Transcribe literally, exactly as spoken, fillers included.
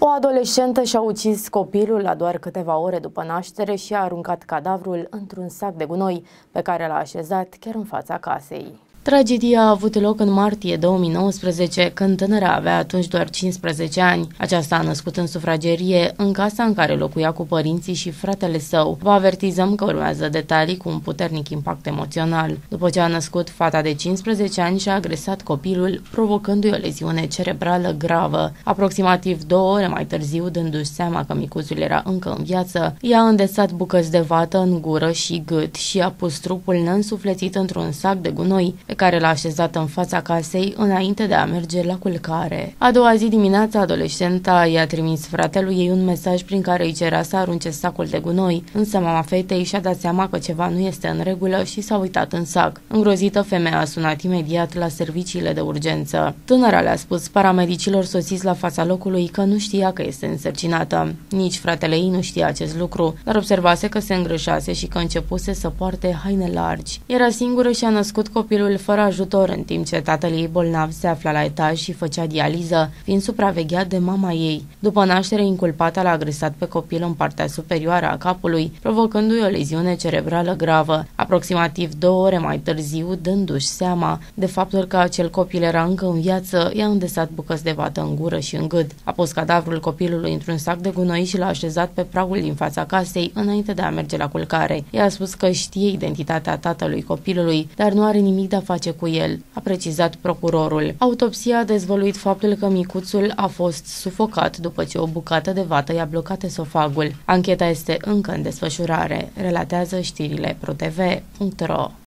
O adolescentă și-a ucis copilul la doar câteva ore după naștere și a aruncat cadavrul într-un sac de gunoi pe care l-a așezat chiar în fața casei. Tragedia a avut loc în martie două mii nouăsprezece, când tânăra avea atunci doar cincisprezece ani. Aceasta a născut în sufragerie, în casa în care locuia cu părinții și fratele său. Vă avertizăm că urmează detalii cu un puternic impact emoțional. După ce a născut, fata de cincisprezece ani și-a agresat copilul, provocându-i o leziune cerebrală gravă. Aproximativ două ore mai târziu, dându-și seama că micuțul era încă în viață, i-a îndesat bucăți de vată în gură și gât și a pus trupul neînsuflețit într-un sac de gunoi, pe care l-a așezat în fața casei înainte de a merge la culcare. A doua zi dimineața, adolescenta i-a trimis fratelui ei un mesaj prin care îi cerea să arunce sacul de gunoi, însă mama fetei și-a dat seama că ceva nu este în regulă și s-a uitat în sac. Îngrozită, femeia a sunat imediat la serviciile de urgență. Tânăra le-a spus paramedicilor sosiți la fața locului că nu știa că este însărcinată. Nici fratele ei nu știa acest lucru, dar observase că se îngrășase și că începuse să poarte haine largi. Era singură și a născut copilul fără ajutor, în timp ce tatăl ei bolnav se afla la etaj și făcea dializă, fiind supravegheat de mama ei. După naștere, inculpata l-a agresat pe copil în partea superioară a capului, provocându-i o leziune cerebrală gravă. Aproximativ două ore mai târziu, dându-și seama de faptul că acel copil era încă în viață, i-a îndesat bucăți de vată în gură și în gât. A pus cadavrul copilului într-un sac de gunoi și l-a așezat pe pragul din fața casei înainte de a merge la culcare. Ea a spus că știe identitatea tatălui copilului, dar nu are nimic de a face cu el, a precizat procurorul. Autopsia a dezvăluit faptul că micuțul a fost sufocat după ce o bucată de vată i-a blocat esofagul. Ancheta este încă în desfășurare, relatează știrile pro t v punct ro.